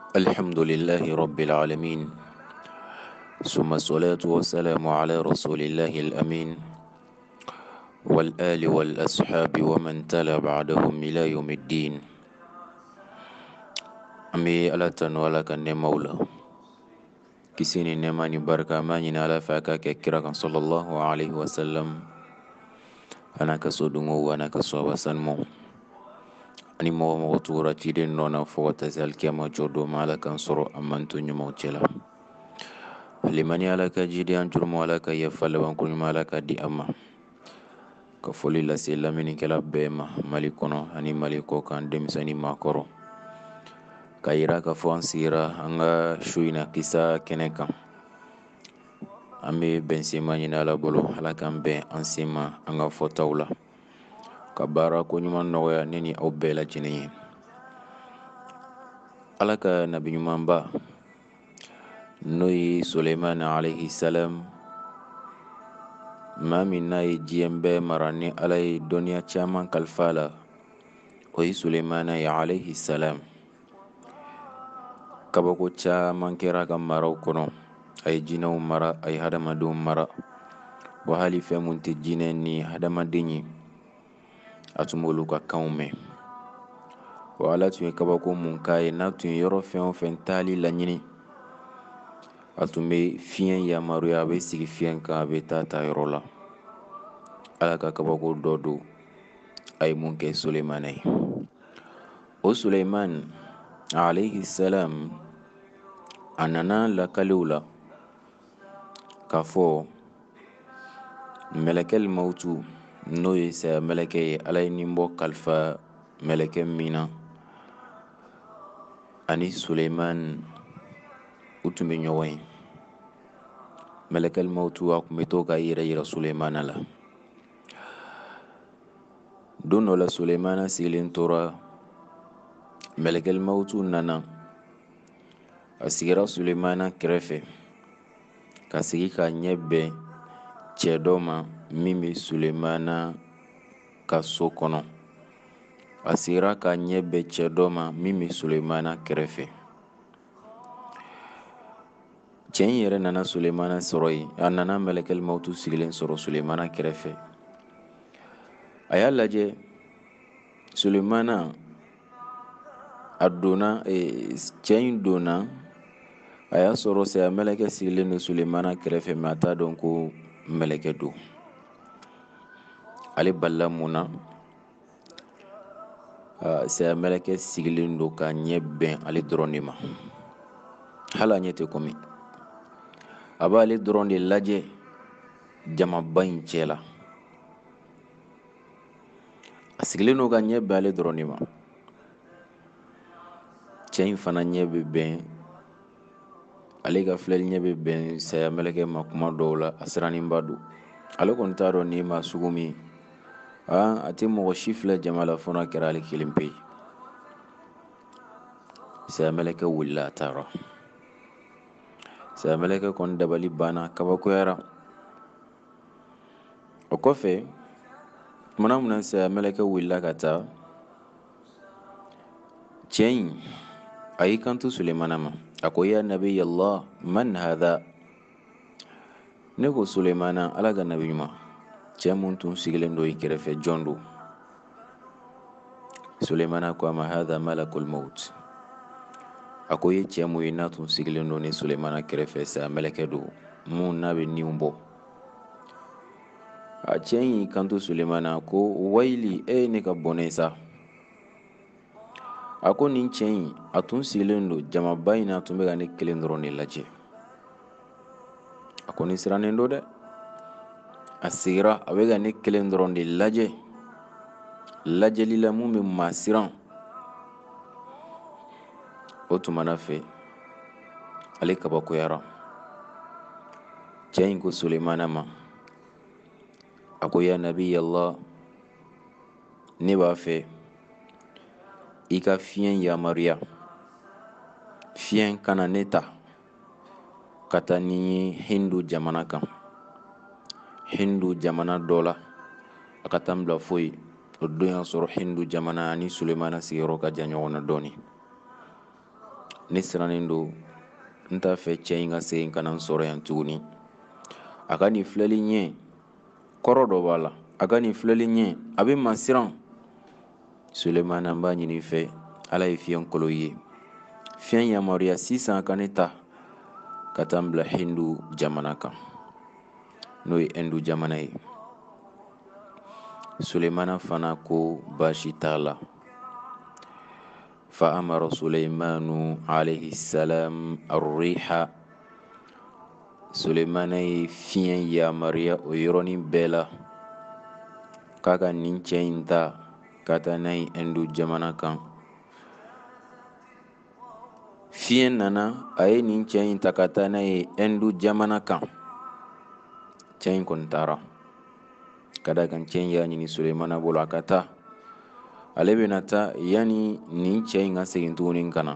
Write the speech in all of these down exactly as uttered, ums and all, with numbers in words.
الحمد لله رب العالمين، ثم الصلاة والسلام على رسول الله الأمين والآل والأصحاب ومن تلا بعدهم إلى يوم الدين. أمي ألا تنوالك النمولة كسيني نماني بركة ماني على فاكاك كراك صلى الله عليه وسلم. أنا كسودمو وأنا كسوة سنمو ani mɔgɔ mɔgɔ tugura ciden nɔ na fo ka taa se alikiyama jɔ don ma ala kan sɔrɔ a man to ɲumanw cɛ la. limani ala ka jiden an jurumu ala ka yafa labanko ɲuman ala ka di a ma. ka foli lase laminikɛla bɛɛ ma mali kɔnɔ ani mali kɔ kan denmisɛnni maakɔrɔ. ka yira ka fɔ an sigira an ka su in na kisa kɛnɛ kan. an bɛ bɛn sema ɲini ala bolo ala k'an bɛn an sema an ka fɔtaw la. ka baara ko ɲuman nɔgɔya ne ni aw bɛɛ lajɛlen ye. ala ka nabi ɲumanba n'o ye Suleiman alayhi salam, maa min n'a ye diɲɛ bɛɛ mara ni ala ye dɔnniya caman kalifa la, o ye Suleiman ye alayhi salam. kabako caman kɛra ka maraw kɔnɔ. a ye jinɛw mara, a ye hadamadenw mara. wa hali fɛn mun tɛ jinɛ ni hadamaden ye a tun b'olu ka kanw mɛn. wa ala tun ye kabako mun k'a ye n'a tun ye yɔrɔ fɛn o fɛn taali laɲini, a tun bɛ fiɲɛ yamaruya, a bɛ sigi fiɲɛ kan, a bɛ taa ta yɔrɔ la. ala ka kabako dɔ don a ye mun kɛ Suleiman ye. o Suleiman alayhi salam, a nana lakalew la k'a fɔ mɛlɛkɛl mawutu n'o ye saya mɛlɛkɛ ye, ala ye nin bɔ kalifa mɛlɛkɛ min na, ani Suleiman u tun bɛ ɲɔgɔn ye. mɛlɛkɛl mawutu a tun bɛ to ka yɛrɛ yira Suleiman la. don dɔ la Suleiman sigilen tora, mɛlɛkɛl mawutu nana, a sigira Suleiman kɛrɛfɛ ka sigi ka ɲɛ bɛn cɛ dɔ ma min bɛ Suleiman ka so kɔnɔ. a sigira ka ɲɛ bɛn cɛ dɔ ma min bɛ Suleiman kɛrɛfɛ. cɛ in yɛrɛ nana Suleiman sɔrɔ yen, a nana mɛlɛkɛl mawutu sigilen sɔrɔ Suleiman kɛrɛfɛ. a y'a lajɛ Suleiman a donna, cɛ in donna, a y'a sɔrɔ saya mɛlɛkɛ sigilen don Suleiman kɛrɛfɛ, mɛ a t'a dɔn ko mɛlɛkɛ don. ale balila mun na? saya mɛlɛkɛ sigilen don ka ɲɛ bɛn ale dɔrɔn de ma. hali a ɲɛ tɛ komi. a b'ale dɔrɔn de lajɛ jamaba in cɛ la. a sigilen don ka ɲɛ bɛn ale dɔrɔn de ma. cɛ in fana ɲɛ bɛ bɛn, ale ka filɛli ɲɛ bɛ bɛn saya mɛlɛkɛ ma kuma dɔw la, a siraninba don. ale kɔni t'a dɔn ni ma sugu min, a tɛ mɔgɔ si filɛ jama la fɔ n'a kɛra ale kelen pe ye. saya mɛlɛkɛ wulila a taara. saya mɛlɛkɛ kɔni dabali banna, kabakoyara. o kɔfɛ tumana min na saya mɛlɛkɛ wulila ka taa, cɛ in a y'i kanto Suleiman ma. a ko ya nabi Allah, man hadha? ne ko Suleiman, ala ka nabi ɲuman, cɛ mun tun sigilen don i kɛrɛfɛ jɔn don? Suleiman ko a ma, hadha malakul maut. a ko ye cɛ mun ye n'a tun sigilen don ni Suleiman kɛrɛfɛ, saya mɛlɛkɛ don mun n'a bɛ niw bɔ. a cɛ in y'i kanto Suleiman ko wayili, e ne ka bɔnɛ sa. a ko nin cɛ in a tun sigilen don jamaba in na, a tun bɛ ka ne kelen dɔrɔn de lajɛ. a ko ni sirannen don dɛ. a sigira, a bɛ ka ne kelen dɔrɔn de lajɛ. lajɛli la mun bɛ maa siran. o tumana fɛ ale kabakoyara. cɛ in ko Suleiman ma, a ko ya nabi Allah, ne b'a fɛ i ka fiɲɛ yamaruya, fiɲɛ kana ne ta ka taa ni Hindu jamana kan. Hindu jamana dɔ la a ka taa n bila foyi. o don y'a sɔrɔ Hindu jamana ni Suleiman sigiyɔrɔ ka jan ɲɔgɔn na dɔɔni. ne sirannen don n t'a fɛ cɛ in ka segin ka na n sɔrɔ yan tuguni. A ka nin filɛli ɲɛ kɔrɔ dɔ b'a la, a ka nin filɛli ɲɛ a bɛ maa siran. Sulemana, n b'a ɲini i fɛ, Ala ye fiɲɛ kolo ye, fiɲɛ yamaruya sisan ka ne ta ka taa n bila Hindu jamana kan n'o ye Hindu jamana ye. Sulemana fana ko baasi t'a la. fa amara Suleimanu alayhi salam ar-riha. Sulemana ye fiɲɛ yamaruya o yɔrɔnin bɛɛ la k'a ka nin cɛ in ta ka taa n'a ye Hindu jamana kan. Fiɲɛ nana, a ye nin cɛ in ta ka taa n'a ye Hindu jamana kan. Cɛ in kɔni taara, ka da kan cɛ in y'a ɲini Sulemana bolo a ka taa. Ale bɛna taa yanni nin cɛ in ka segin tuguni ka na.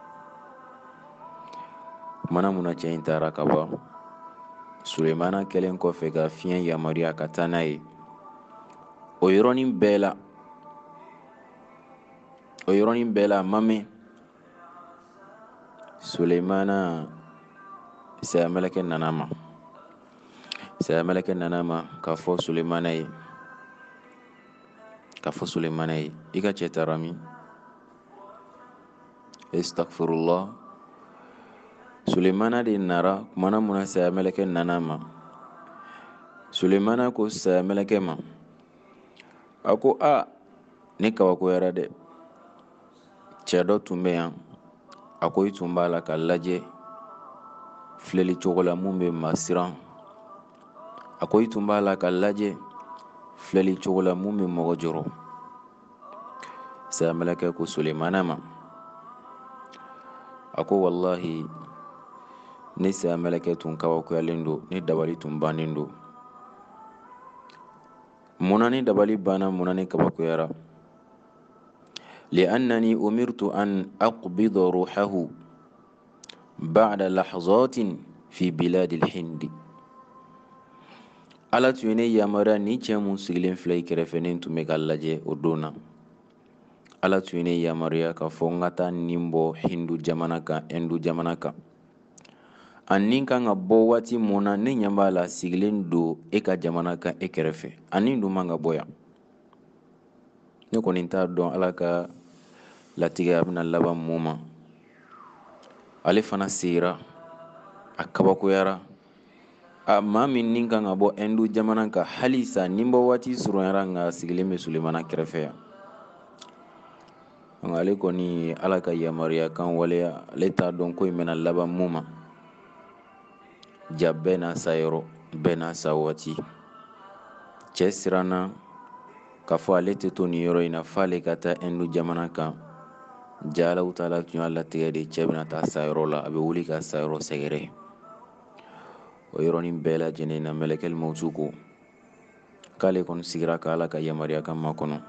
Mana mun na cɛ in taara ka ban, Sulemana kɛlen kɔfɛ ka fiɲɛ yamaruya ka taa n'a ye o yɔrɔnin bɛɛ la, o yɔrɔnin bɛɛ la a ma mɛn. Sulemana, saya mɛlɛkɛ nana ma, saya mɛlɛkɛ nana ma k'a fɔ Sulemana ye, k'a fɔ Sulemana ye, i ka cɛ taara min? Astaghfirullah. Sulemana de nara kumana mun na saya mɛlɛkɛ nana ma. Sulemana ko saya mɛlɛkɛ ma, a ko a ne kabakoyara dɛ, cɛ dɔ tun bɛ yan, a ko i tun b'a la ka lajɛ filɛli cogo la mun bɛ maa siran, a ko i tun b'a la ka lajɛ filɛli cogo la mun bɛ mɔgɔ jɔrɔ. Saya mɛlɛkɛ ko Sulemana ma, a ko wallahi ne saya mɛlɛkɛ tun kabakoyalen don, ne dabali tun bannen don. Munna ni dabali banna, munna ni kabakoyara? لأنني أمرت أن أقبض روحه بعد لحظات في بلاد الهند. Ala tun ye ne yamaruya ni cɛ mun sigilen filɛ i kɛrɛfɛ ne tun bɛ ka lajɛ o don na. Ala tun ye ne yamaruya k'a fɔ n ka taa nin bɔ Hindu jamana kan, Hindu jamana kan. A nin kan ka bɔ waati mun na ne ɲɛ b'a la sigilen don e ka jamana kan e kɛrɛfɛ, a nin dun man ka bɔ yan. Ne kɔni t'a dɔn Ala ka latigɛ a bɛna laban mun ma. Ale fana sera, a kabakoyara. A maa min nin kan ka bɔ Hindu jamana kan halisa nin bɔ waati surunyara nka sigilen bɛ Sulemana kɛrɛfɛ yan. Donc ale kɔni Ala ka yamaruya kan waleya, ale t'a dɔn ko in bɛna laban mun ma. Ja bɛɛ n'a sa yɔrɔ, bɛɛ n'a sa waati. Cɛ siranna k'a fɔ ale tɛ to nin yɔrɔ in na f'ale ka taa Hindu jamana kan. Ja Alahu Taala tun y'a latigɛ de, cɛ bɛna taa sa yɔrɔ la, a bɛ wuli ka sa yɔrɔ sɛgɛrɛ. O yɔrɔnin bɛɛ lajɛlen na mɛlɛkɛl mawutu ko k'ale kɔni sigira ka Ala ka yamaruya kan makɔnɔ.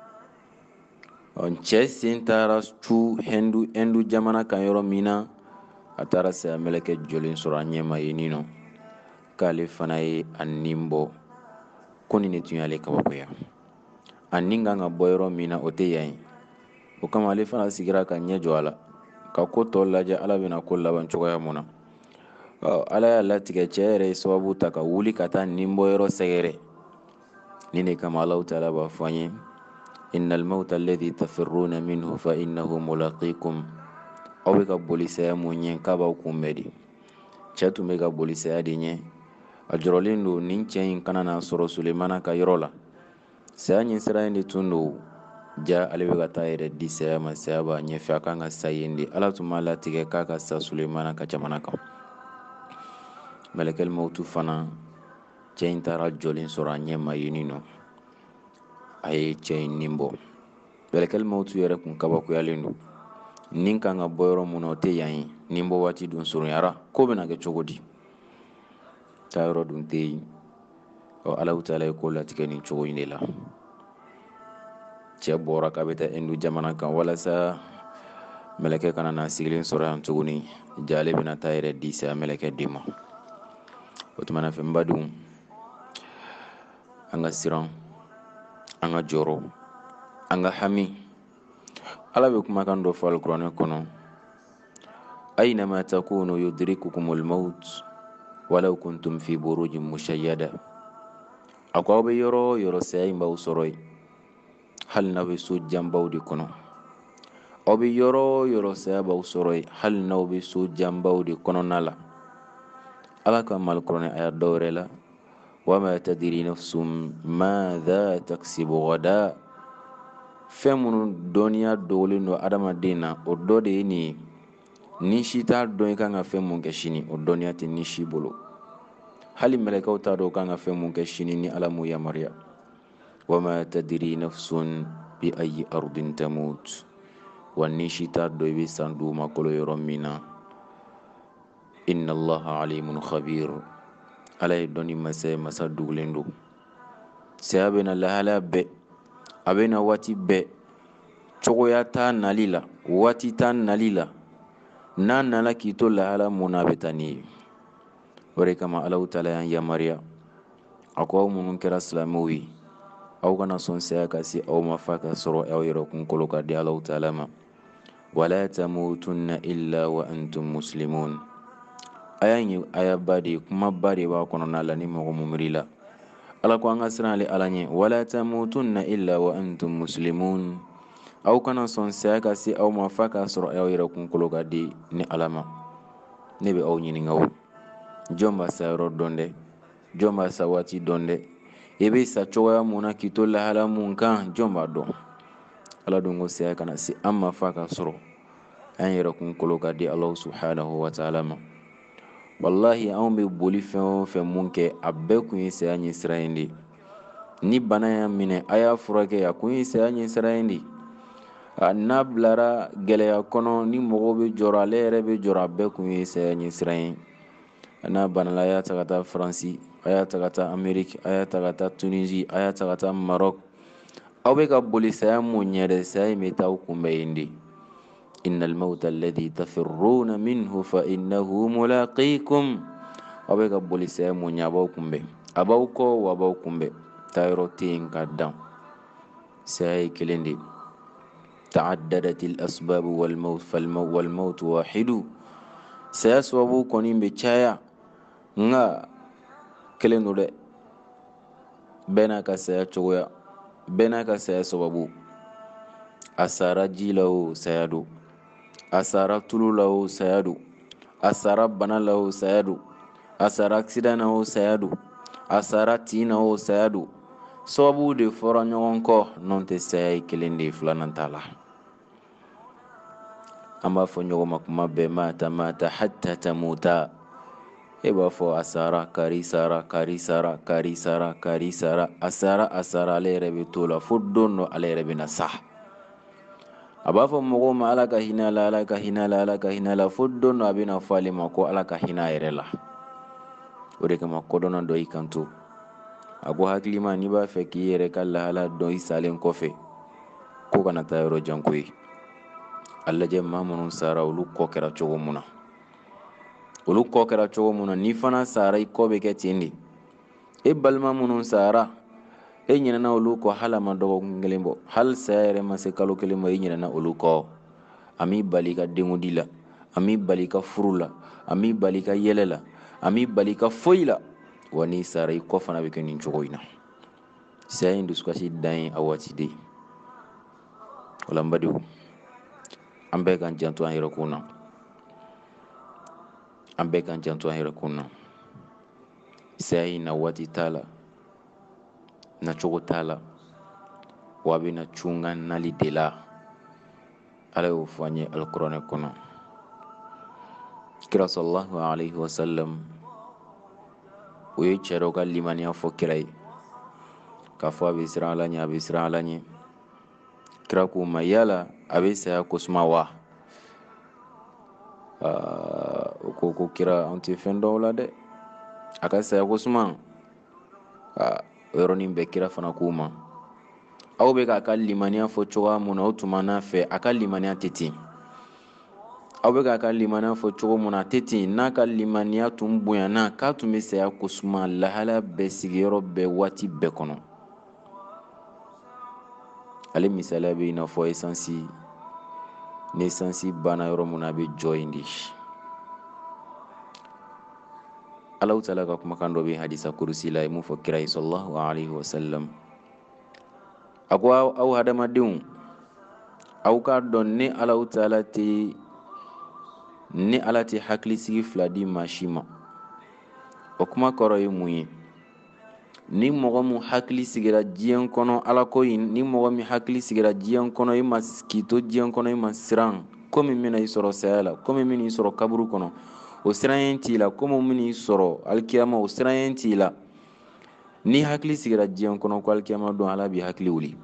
Cɛ sen taara cu Hindu Hindu jamana kan yɔrɔ min na, a taara saya mɛlɛkɛ jɔlen sɔrɔ a ɲɛma yen nin nɔ, k'ale fana ye a nin bɔ, ko nin de tun y'ale kabakoya. A nin kan ka bɔ yɔrɔ min na o tɛ yan ye. O kama ale fana sigira ka ɲɛ jɔ a la, ka ko tɔ lajɛ Ala bɛna ko laban cogoya mun na. Ala y'a latigɛ cɛ yɛrɛ ye sababu ta ka wuli ka taa nin bɔ yɔrɔ sɛgɛrɛ. Nin de kama Alahu Taala b'a fɔ an ye, innal mawta alladhi tafirruna minhu fa innahu mulaqikum. Aw bɛ ka boli saya mun ɲɛ k'a b'aw kunbɛn de. Cɛ tun bɛ ka boli saya de ɲɛ, a jɔrɔlen don nin cɛ in kana n'a sɔrɔ Sulemana ka yɔrɔ la. Saya ɲɛ sira in de tun don, ja ale bɛ ka taa yɛrɛ di saya ma, saya b'a ɲɛfɛ a kan ka sa yen de. Ala tun b'a latigɛ k'a ka sa Sulemana ka jamana kan. Mɛlɛkɛl mawutu fana, cɛ in taara jɔlen sɔrɔ a ɲɛma yen nin nɔ, a ye cɛ in nin bɔ. Mɛlɛkɛl mawutu yɛrɛ kun kabakoyalen don, nin kan ka bɔ yɔrɔ mun na o tɛ yan ye, nin bɔ waati dun surunyara, ko bɛna kɛ cogo di? Taa yɔrɔ dun tɛ yen. Alahu Taala ye ko latigɛ nin cogo in de la. Cɛ bɔra k'a bɛ taa Hindu jamana kan walasa mɛlɛkɛ kana na sigilen sɔrɔ yan tuguni, ja ale bɛna taa yɛrɛ di saya mɛlɛkɛ de ma. O tuma na fɛn badenw, an ka siran, an ka jɔrɔ, an ka hami. Ala bɛ kumakan dɔ fɔ alikuranɛ kɔnɔ, أينما تكونوا يدرككم الموت ولو كنتم في بروج مشيدة أقوى يرو يرو سيئن باو سروي هل نبي سود جنباو دي كنو أو بي يرو يرو سيئن باو سروي هل نبي سود جنباو دي كنو نالا ألا كما القرآن آيات دوري وما تدري نفس ماذا تكسب غدا فمن دنيا دولين وأدم الدين ودوديني nishi ta don kan ga fɛn mun kɛ sini o dɔnniya tɛ nishi bolo hali mɛlɛkɛw t'a dɔn kan ga fɛn mun kɛ sini ni ala m'u yamaruya wa ma tadiri nafsun bi ayi ardin tamut wa nishi t'a dɔn i bɛ san dugumakolo yɔrɔ min na inna allaha alimun khabir ala ye dɔnni masa masa dugulen don saya bɛ na lahala bɛɛ a bɛ na waati bɛɛ cogoya t'a nali la waati t'a nali la n'a nana k'i to lahala mun na a bɛ taa n'i ye o de kama Alahu Taala y'an yamaruya a ko aw minnu kɛra silamɛw ye aw kana sɔn saya ka se aw ma f'a ka sɔrɔ aw yɛrɛ kunkolo ka di Alahu Taala ma wala tamutunna illa wa antum muslimun aya in ye ayaba de ye kumaba de b'a kɔnɔna la ni mɔgɔ mun miirila ala ko an ka siran ale ala ɲɛ wala tamutunna illa wa antum muslimun aw kana sɔn saya ka se aw ma f'a ka sɔrɔ aw yɛrɛ kunkolo ka di ni ala ma ne bɛ aw ɲininka o jɔn b'a sa yɔrɔ dɔn dɛ jɔn b'a sa waati dɔn dɛ i bɛ sa cogoya mun na k'i to lahala mun kan jɔn b'a dɔn ala dun ko saya kana se an ma f'a ka sɔrɔ an yɛrɛ kunkolo ka di Alahu subhanahu wa ta'ala ma wallahi anw bɛ boli fɛn o fɛn mun kɛ a bɛɛ kun ye saya ɲɛ sira in de ni bana y'a minɛ a y'a furakɛ a kun ye saya ɲɛ sira in de n'a bilara gɛlɛya kɔnɔ ni mɔgɔw bɛ jɔrɔ ale yɛrɛ bɛ jɔrɔ a bɛɛ kun ye saya ɲɛ sira in n'a banala a y'a ta ka taa faransi a y'a ta ka taa ameriki a y'a ta ka taa tunisi a y'a ta ka taa marɔki aw bɛ ka boli saya mun ɲɛ dɛ saya in bɛ taa aw kunbɛn yen de innal mawta alladhi tafirruna minhu fa innahu mulaqikum aw bɛ ka boli saya mun ɲɛ a b'aw kunbɛn a b'aw kɔ wa a b'aw kunbɛn taa yɔrɔ tɛ yen ka dan saya ye kelen de تعددت الأسباب والموت فالموت والموت واحد saya sababu kɔni bɛ caya nka kelen don dɛ bɛɛ n'a ka saya cogoya bɛɛ n'a ka saya sababu a sara ji la o saya don a sara tulu la o saya don a sara bana la o saya don a sara accident na o saya don a sara tin na o saya don sababu de fɔra ɲɔgɔn kɔ n'o tɛ saya ye kelen de ye filanan t'a la an b'a fɔ ɲɔgɔn ma kuma bɛɛ mata mata hatta tamuta e b'a fɔ a sara kari sara kari sara kari sara kari sara a sara a sara ale yɛrɛ bɛ to la fo don dɔ ale yɛrɛ bɛ na sa a b'a fɔ mɔgɔw ma ala ka hinɛ la ala ka hinɛ la ala ka hinɛ la fo don dɔ a bɛ na fɔ ale ma ko ala ka hinɛ a yɛrɛ la o de kama kodɔnna dɔ y'i kanto a ko hakilima n'i b'a fɛ k'i yɛrɛ ka lahala dɔn i salen kɔfɛ ko kana taa yɔrɔ jan ko ye a lajɛ maa minnu sara olu kɔ kɛra cogo mun na olu kɔ kɛra cogo mun na n'i fana sara i kɔ bɛ kɛ ten de e balima minnu sara e ɲinɛna olu kɔ hali a ma dɔgɔkun kelen bɔ hali saya yɛrɛ ma se kalo kelen ma i ɲinɛna olu kɔ a m'i bali i ka denkudi la a m'i bali i ka furu la a m'i bali i ka yɛlɛ la a m'i bali i ka foyi la wa n'i sara i kɔ fana bɛ kɛ nin cogo in na saya in dusukasi dan ye a waati de ye o la n badenw an bɛɛ k'an janto an yɛrɛ kun na an bɛɛ k'an janto an yɛrɛ kun na saya in na waati t'a la na cogo t'a la wa a bɛ na cunga nali de la ala y'o fɔ an ye alikuranɛ kɔnɔ kira sallallahu alaihi wasallam o ye cɛ dɔ ka limaniya fɔ kira ye k'a fɔ a bɛ siran ala ɲɛ a bɛ siran ala ɲɛ kira k'o ma yala a bɛ saya kosuma wa o ko ko kira an tɛ fɛn dɔn o la dɛ a ka saya kosuma o yɔrɔnin bɛɛ kira fana k'o ma aw bɛ k'a ka limaniya fɔ cogoya mun na o tuma n'a fɛ a ka limaniya tɛ ten aw bɛ k'a ka limaniya fɔ cogo mun na a tɛ ten n'a ka limaniya tun bonyana k'a tun bɛ saya kosuma lahala bɛɛ sigiyɔrɔ bɛɛ waati bɛɛ kɔnɔ ale misaliya bɛ i n'a fɔ esansi ni esansi banna yɔrɔ mun na a bɛ jɔ yen de Allah ta'ala ka kumakan dɔ bɛ hadisa kurusi la mun fɔ kira ye sallallahu alaihi wasallam a ko aw hadamadenw aw k'a dɔn ni Allah ta'ala tɛ ni Ala tɛ hakilisigi fila di maa si ma o kuma kɔrɔ ye mun ye ni mɔgɔ min hakili sigira diɲɛ kɔnɔ Ala ko in ni mɔgɔ min hakili sigira diɲɛ kɔnɔ i ma k'i to diɲɛ kɔnɔ i ma siran komi min bɛna i sɔrɔ saya la komi min bɛna i sɔrɔ kaburu kɔnɔ o siranɲɛ t'i la komi min bɛna i sɔrɔ alikiyama o siranɲɛ t'i la ni hakili sigira diɲɛ kɔnɔ ko alikiyama don Ala b'i hakili wuli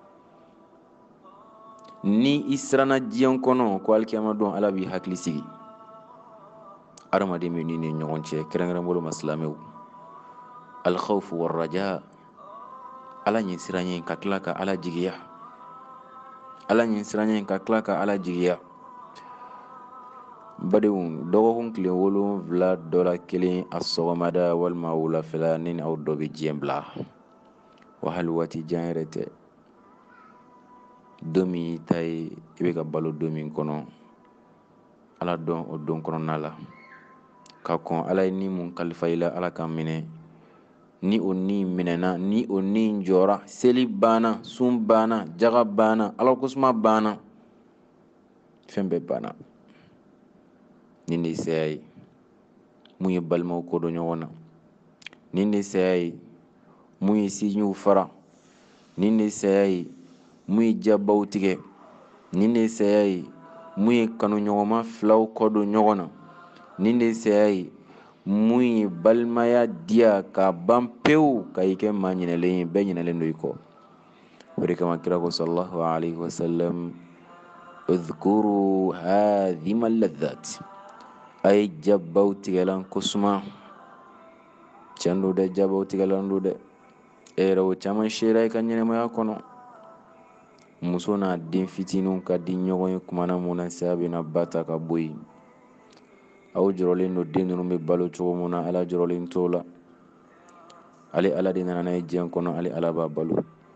ni i siranna diɲɛ kɔnɔ ko alikiyama don Ala b'i hakili sigi adamaden bɛ ni ni ɲɔgɔn cɛ kɛrɛnkɛrɛn bolo ma silamɛw alkhawfu warraja Ala ɲɛ siranɲɛ ka tila ka Ala jigiya Ala ɲɛ siranɲɛ ka tila ka Ala jigiya badenw dɔgɔkun tile wolonwula dɔ la kelen a sɔgɔmada walima wulafɛla ne ni aw dɔ bɛ diɲɛ bila wa hali waati jan yɛrɛ tɛ don min i ta ye i bɛ ka balo don min kɔnɔ Ala dɔn o don kɔnɔna la ka kɔn Ala ye ni mun kalifa i la Ala k'an minɛ ni o ni minɛna ni o ni jɔra seli banna sun banna jaga banna Ala kosuma banna fɛn bɛɛ banna nin de ye saya ye mun ye balimaw ko dɔn ɲɔgɔn na nin de ye saya ye mun ye sinjiw fara nin de ye saya ye mun ye jabaw tigɛ nin de ye saya ye mun ye kanuɲɔgɔnma filaw kɔ don ɲɔgɔn na nin de ye saya ye mun ye balimaya diya ka ban pewu ka i kɛ maa ɲinɛlen ye bɛɛ ɲinɛlen don i kɔ o de kama kira ko sallallahu alaihi wasallam udhkuru hadhima ladhat a ye jabaw tigɛlan kosuma tiɲɛ don dɛ jabaw tigɛlan don dɛ e yɛrɛ o caman sera i ka ɲɛnɛmaya kɔnɔ muso n'a den fitininw ka di ɲɔgɔn ye kumana mun na saya bɛna ba ta ka bɔ yen aw jɔrɔlen don den ninnu bɛ balo cogo min na Ala jɔrɔlen t'o la ale Ala de nana n'a ye diɲɛ kɔnɔ ale Ala b'a balo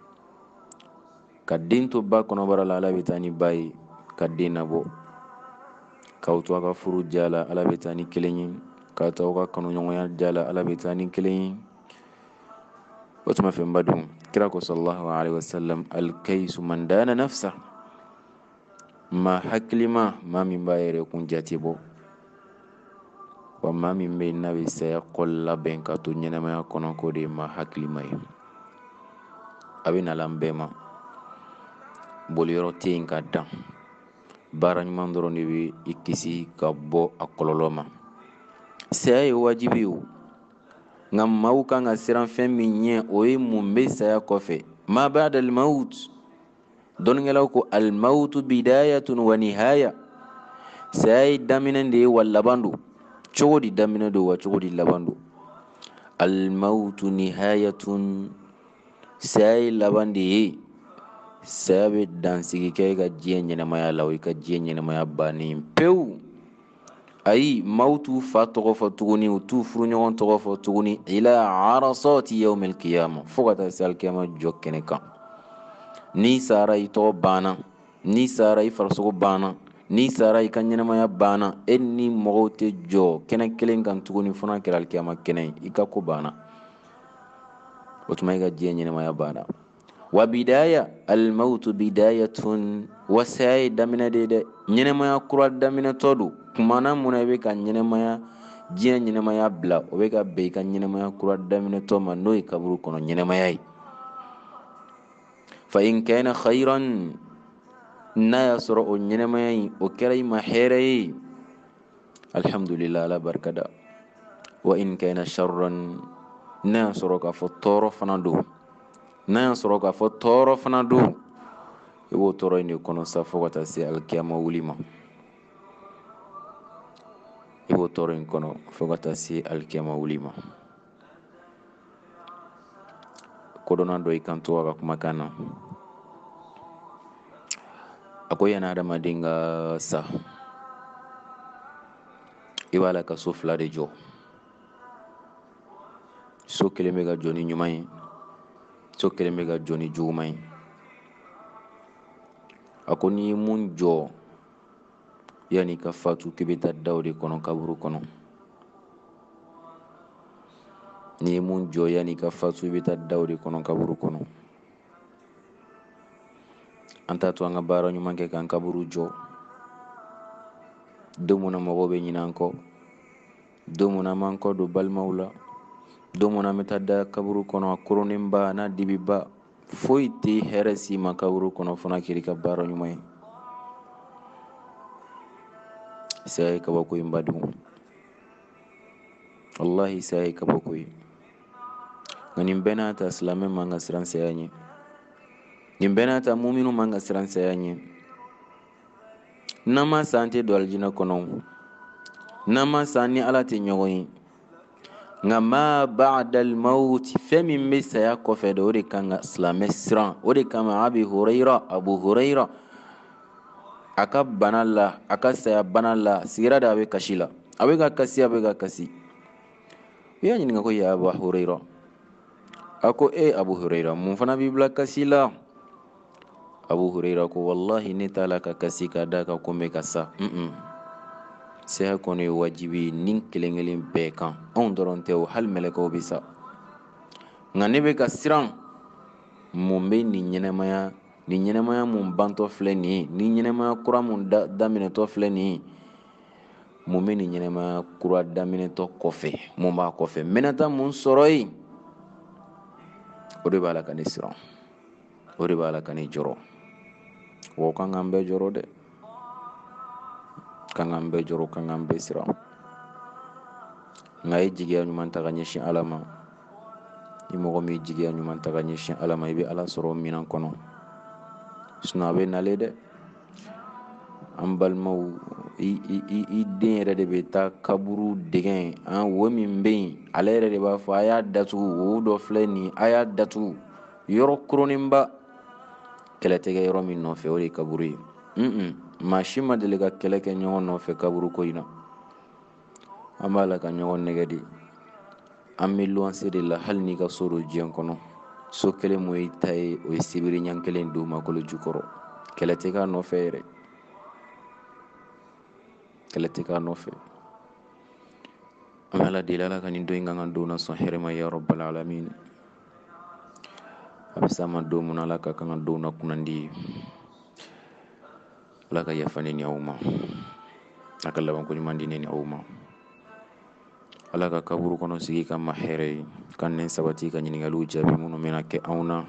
ka den to ba kɔnɔbara la Ala bɛ taa ni ba ye ka den nabɔ k'aw to a ka furu diya la Ala bɛ taa ni kelen ye k'aw to aw ka kanuɲɔgɔnya diya la Ala bɛ taa ni kelen ye o tuma fɛn ba dun kira ko sallallahu alaihi wasallam alkaisu man dana nafsa maa hakilima maa min b'a yɛrɛ kun jate bɔ wa maa min bɛ yen n'a bɛ saya kɔli labɛn ka to ɲɛnɛmaya kɔnɔ k'o de ye maa hakilima ye a bɛ na la an bɛɛ ma boliyɔrɔ tɛ yen ka dan baara ɲuman dɔrɔn de bɛ i kisi ka bɔ a kɔlɔlɔ ma saya ye wajibi ye o nka maaw kan ka siran fɛn min ɲɛ o ye mun bɛ saya kɔfɛ ma ba'da al-maut dɔnnikɛlaw ko al-mautu bidayatun wa nihaya saya ye daminɛ de ye wa laban don cogo di daminɛ don wa cogo di laban don al-mautu nihayatun saya ye laban de ye saya bɛ dansigi kɛ i ka diɲɛ ɲɛnamaya la o i ka diɲɛ ɲɛnamaya bannen pewu ayi maaw t'u fa tɔgɔ fɔ tuguni u t'u furuɲɔgɔn tɔgɔ fɔ tuguni ila arasati yawmil qiyama fo ka taa se alikiyama jɔ kɛnɛ kan ni sara i tɔgɔ banna ni sara i farisogo banna ni sara i ka ɲɛnamaya banna e ni mɔgɔw tɛ jɔ kɛnɛ kelen kan tuguni fo n'a kɛra alikiyama kɛnɛ ye i ka ko banna o tuma i ka diɲɛ ɲɛnamaya banna wa bidaya al-mautu bidayatun wa saya ye daminɛ de ye dɛ ɲɛnamaya kura daminɛtɔ don kumana mun na i bɛ ka ɲɛnamaya diɲɛ ɲɛnamaya bila o bɛ ka bɛn i ka ɲɛnamaya kura daminɛtɔ ma n'o ye kaburu kɔnɔ ɲɛnamaya ye fa in kana khayran n'a y'a sɔrɔ o ɲɛnamaya in o kɛra i ma hɛrɛ ye alhamdulillah ala barikada wa in kana sharran n'a y'a sɔrɔ k'a fɔ tɔɔrɔ fana don n'a y'a sɔrɔ k'a fɔ tɔɔrɔ fana don i b'o tɔɔrɔ in de kɔnɔ sa fo ka taa se alikiyama wuli ma i b'o tɔɔrɔ in kɔnɔ fo ka taa se alikiyama wuli ma kodɔnna dɔ i kan to a ka kumakan na a ko yanni adamaden ka sa i b'a la ka so fila de jɔ so kelen bɛ ka jɔ ni ɲuman ye so kelen bɛ ka jɔ ni juguman ye a ko n'i ye mun jɔ yanni ka fatu k'i bɛ taa da o de kɔnɔ kaburu kɔnɔ ni mun jɔya ni ka fatu i bɛ taa da o de kɔnɔ kaburu kɔnɔ. An t'a to an ka baara ɲuman kɛ k'an kaburu jɔ. Don mun na mɔgɔw bɛ ɲinɛ an kɔ, don mun na an b'an kɔ don balimaw la, don mun na an bɛ taa da kaburu kɔnɔ a koronenba n'a dibiba, foyi tɛ hɛrɛ s'i ma kaburu kɔnɔ fo n'a kɛra i ka baara ɲuman ye. Saya ye kabako ye n badenw, wallahi saya ye kabako ye. Nka nin bɛɛ n'a ta silamɛ man ka siran saya ɲɛ, nin bɛɛ n'a ta muminu man ka siran saya ɲɛ. N'an ma san tɛ don alijinɛ kɔnɔ, n'an ma san ni Ala tɛ ɲɔgɔn ye. Nka ma ba'dal mawti, fɛn min bɛ saya kɔfɛ de o de kan ka silamɛ siran. O de kama Abi Hurayra, Abu Hurayra a ka bana la, a ka saya bana la, sigira de a bɛ kasi la, a bɛ ka kasi, a bɛ ka kasi. U y'a ɲininka ko ya Abu Hurayra, a ko e Abu Hurayra, mun fana b'i bila kasi la? Abu Hurayra ko wallahi ne t'a la ka kasi ka da kan ko n bɛ ka sa. Saya kɔni ye wajibi ni kelen kelen bɛɛ kan, anw dɔrɔn tɛ o, hali mɛlɛkɛw bɛ sa. Nka ne bɛ ka siran mun bɛ nin ɲɛnɛmaya, nin ɲɛnɛmaya mun bantɔ filɛ nin ye, nin ɲɛnɛmaya kura mun daminɛtɔ filɛ nin ye, mun bɛ nin ɲɛnɛmaya kura daminɛtɔ kɔfɛ, mun b'a kɔfɛ, n bɛna taa mun sɔrɔ yen, o de b'a la ka ne siran, o de b'a la ka ne jɔrɔ. Wa o kan k'an bɛɛ jɔrɔ dɛ, kan k'an bɛɛ jɔrɔ, kan k'an bɛɛ siran. Nka ye jigiya ɲuman ta ka ɲɛsin Ala ma. Ni mɔgɔ min ye jigiya ɲuman ta ka ɲɛsin Ala ma, i bɛ Ala sɔrɔ minɛn kɔnɔ. Sinon a bɛ nalen dɛ. An balimaw, i i i den yɛrɛ de bɛ taa kaburu dɛgɛ, an wo min bɛ yen, ale yɛrɛ de b'a fɔ a y'a datugu, wo dɔ filɛ nin ye, a y'a datugu, yɔrɔ koronenba. Kɛlɛ tɛ kɛ yɔrɔ min nɔfɛ, o de ye kaburu ye. un maa si ma deli ka kɛlɛ kɛ ɲɔgɔn nɔfɛ kaburu ko in na. An b'a la ka ɲɔgɔn nɛgɛ de, an bɛ luwanse de la, hali n'i ka so don diɲɛ kɔnɔ, so kelen mun y'i ta ye, o ye sibiri ɲɛ kelen don makolo jukɔrɔ. Kɛlɛ tɛ k'a nɔfɛ yɛrɛ, kɛlɛ tɛ k'a nɔfɛ. An bɛ Ala deli, Ala ka nin don in kan ka don na sɔn hɛrɛ ma ya rabbal alamin. A bɛ s'a ma don mun na Ala ka kan ka don na kunnandi ye. Ala ka yafa ne ni aw ma, a ka labanko ɲuman di ne ni aw ma. Ala ka kaburu kɔnɔ sigi ka ma hɛrɛ ye, ka nɛn sabati, ka ɲininkaliw jaabi minnu bɛna kɛ anw na.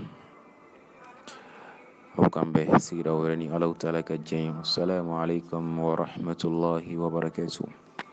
Aw k'an bɛɛ sigira wɛrɛ ni Alahu Taala ka jɛn ye. Assalamu alaikum wa rahmatullahi wa barakatuh.